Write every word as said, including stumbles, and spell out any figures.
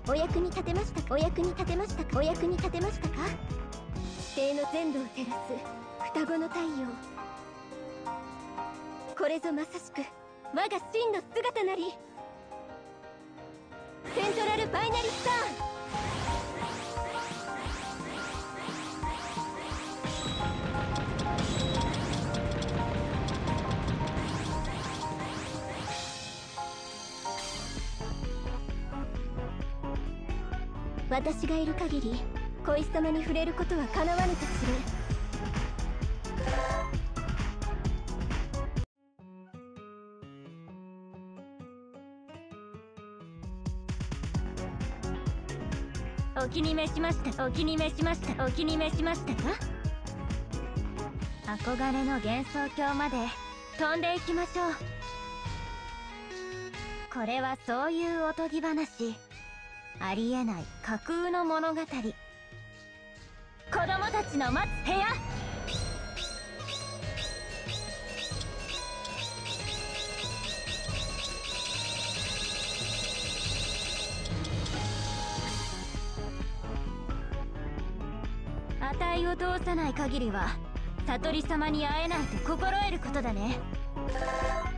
お役に立てましたか？お役に立てましたか？お役に立てましたか？地底の全土を照らす双子の太陽。これぞまさしく我が真の姿なり。セントラルファイナリスター。私がいる限り小石様に触れることは叶わぬとする。お気に召しました。お気に召しました。お気に召しましたか？憧れの幻想郷まで飛んでいきましょう。これはそういうおとぎ話。ありえない架空の物語。子供たちの待つ部屋。値を通さない限りは悟り様に会えないと心得ることだね。